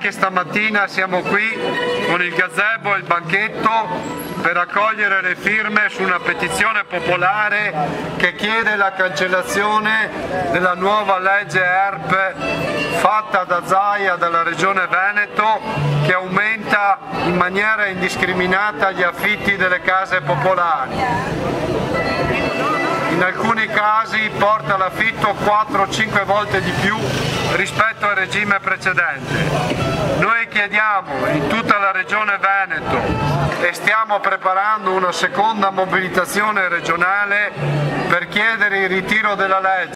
Anche stamattina siamo qui con il gazebo e il banchetto per raccogliere le firme su una petizione popolare che chiede la cancellazione della nuova legge ERP fatta da Zaia dalla Regione Veneto, che aumenta in maniera indiscriminata gli affitti delle case popolari. In alcuni casi porta l'affitto 4-5 volte di più rispetto al regime precedente. Noi chiediamo in tutta la Regione Veneto e stiamo preparando una seconda mobilitazione regionale per chiedere il ritiro della legge.